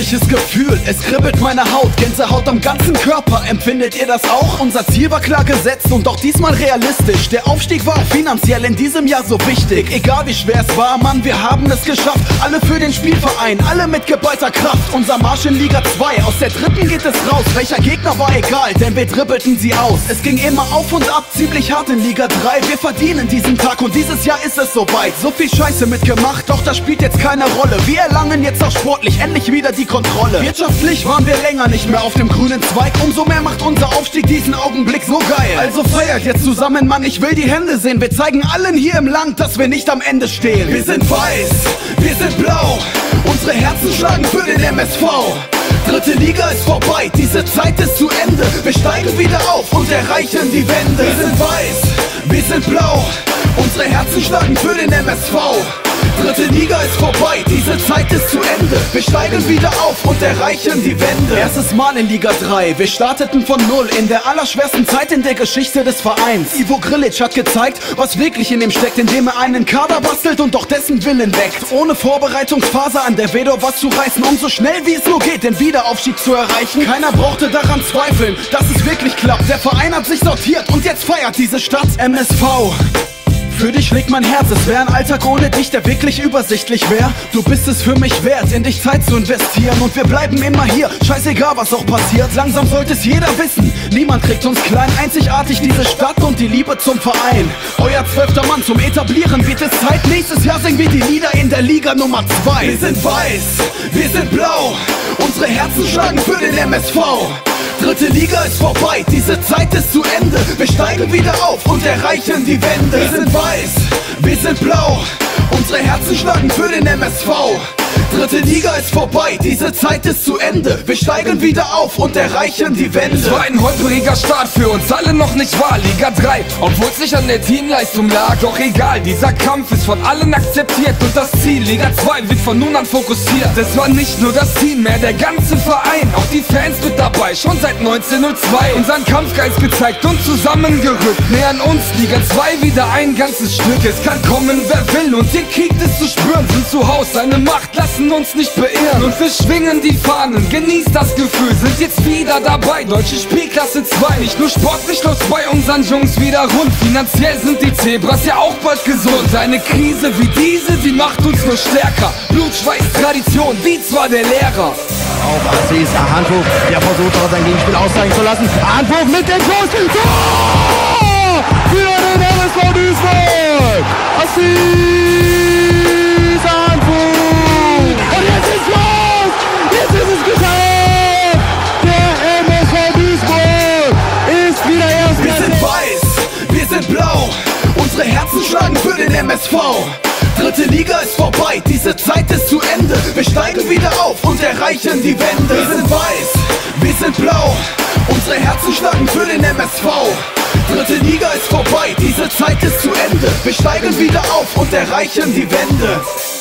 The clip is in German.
unglaubliches Gefühl, es kribbelt meine Haut, Gänsehaut am ganzen Körper. Empfindet ihr das auch? Unser Ziel war klar gesetzt und auch diesmal realistisch. Der Aufstieg war auch finanziell in diesem Jahr so wichtig. Egal wie schwer es war, Mann, wir haben es geschafft. Alle für den Spielverein, alle mit geballter Kraft. Unser Marsch in Liga 2, aus der dritten geht es raus. Welcher Gegner war egal, denn wir dribbelten sie aus. Es ging immer auf und ab, ziemlich hart in Liga 3. Wir verdienen diesen Tag und dieses Jahr ist es soweit. So viel Scheiße mitgemacht, doch das spielt jetzt keine Rolle. Wir erlangen jetzt auch sportlich endlich wieder die Kontrolle. Wirtschaftlich waren wir länger nicht mehr auf dem grünen Zweig. Umso mehr macht unser Aufstieg diesen Augenblick so geil. Also feiert jetzt zusammen, Mann, ich will die Hände sehen. Wir zeigen allen hier im Land, dass wir nicht am Ende stehen. Wir sind weiß, wir sind blau, unsere Herzen schlagen für den MSV. Dritte Liga ist vorbei, diese Zeit ist zu Ende. Wir steigen wieder auf und erreichen die Wende. Wir sind weiß, wir sind blau, unsere Herzen schlagen für den MSV. Dritte Liga ist vorbei, diese Zeit ist zu Ende. Wir steigen wieder auf und erreichen die Wende. Erstes Mal in Liga 3, wir starteten von Null. In der allerschwersten Zeit in der Geschichte des Vereins. Ivo Grilic hat gezeigt, was wirklich in ihm steckt, indem er einen Kader bastelt und auch dessen Willen weckt. Ohne Vorbereitungsphase an der Vedor was zu reißen, um so schnell wie es nur geht, den Wiederaufstieg zu erreichen. Keiner brauchte daran zweifeln, dass es wirklich klappt. Der Verein hat sich sortiert und jetzt feiert diese Stadt. MSV, für dich schlägt mein Herz, es wäre ein Alltag ohne dich, der wirklich übersichtlich wäre. Du bist es für mich wert, in dich Zeit zu investieren. Und wir bleiben immer hier, scheißegal was auch passiert. Langsam sollte es jeder wissen, niemand kriegt uns klein. Einzigartig diese Stadt und die Liebe zum Verein. Euer 12. Mann zum Etablieren wird es Zeit. Nächstes Jahr singen wir die Lieder in der Liga Nummer 2. Wir sind weiß, wir sind blau, unsere Herzen schlagen für den MSV. Dritte Liga ist vorbei, diese Zeit ist zu Ende. Wir steigen wieder auf und erreichen die Wende. Wir sind weiß, wir sind blau, unsere Herzen schlagen für den MSV. Dritte Liga ist vorbei, diese Zeit ist zu Ende. Wir steigen wieder auf und erreichen die Wende. Es war ein holpriger Start für uns alle noch nicht wahr. Liga 3, obwohl es nicht an der Teamleistung lag. Doch egal, dieser Kampf ist von allen akzeptiert. Und das Ziel, Liga 2, wird von nun an fokussiert. Es war nicht nur das Team, mehr der ganze Verein. Auch die Fans mit dabei, schon seit 1902. Unseren Kampfgeist gezeigt und zusammengerückt. Nähern uns Liga 2 wieder ein ganzes Stück. Es kann kommen, wer will, und ihr kriegt es zu spüren. Sind zu Haus, seine Macht lassen uns nicht beirren. Und wir schwingen die Fahnen, genießt das Gefühl, sind jetzt wieder dabei. Deutsche Spielklasse 2, nicht nur sportlich läuft's bei unseren Jungs wieder rund. Finanziell sind die Zebras ja auch bald gesund. Eine Krise wie diese, die macht uns nur stärker. Blut, Schweiß, Tradition, wie zwar der Lehrer. Auf Assis, Handwurf, der versucht auch sein Gegenspiel auszeigen zu lassen. Handwurf mit dem Schuss, Tor! Für den MSV Duisburg! Assis, Handwurf! Und jetzt ist los! Jetzt ist es geschafft! Der MSV Duisburg ist wieder Erster! Wir sind weiß, wir sind blau, unsere Herzen schlagen für den MSV. Dritte Liga ist vorbei, diese Zeit ist zu Ende. Wir steigen wieder auf und erreichen die Wende. Wir sind weiß, wir sind blau, unsere Herzen schlagen für den MSV. Dritte Liga ist vorbei, diese Zeit ist zu Ende. Wir steigen wieder auf und erreichen die Wende.